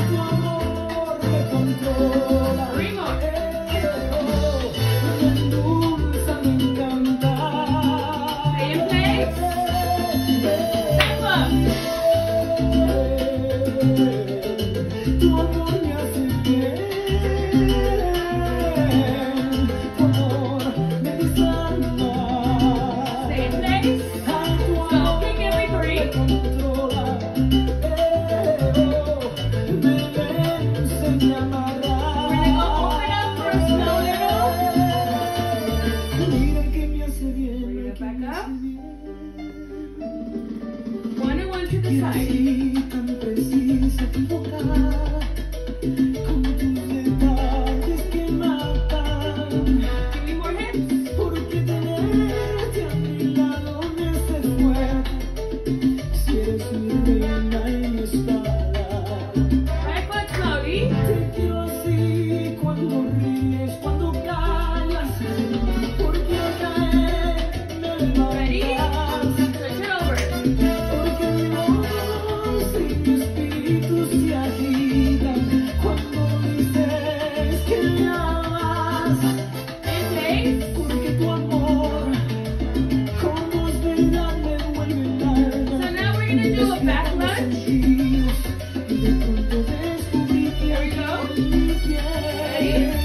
tu amor me controla. Me endulza, me encanta. Stay in place. Step up. Tu amor me hace bien. Tu amor me desarma. Stay in place. Ay, tu So amor kick every three. controla. Me vence, me amarra. We're gonna go open up for a slow little. Mira que me hace bien. Bring it back me up. hace bien. 1 and 1 to the Y side. así tan precisa tu boca, con tus detalles que matan. Give me more hips. Porque tenerte a mi lado me hace fuerte. Si eres mi reina y mi espada. Right foot slowly. Te quiero así cuando ríes, cuando callas. Porque al caer me Ready? levantas. Switch it over. Porque mi voz y mi espíritu se agitan cuando dices que me amas. In place. Porque tu amor, como es verdad, me vuelve el alma. So now we're gonna do a back lunge. Sentidos, y de pronto descubrí que Here we go. mi piel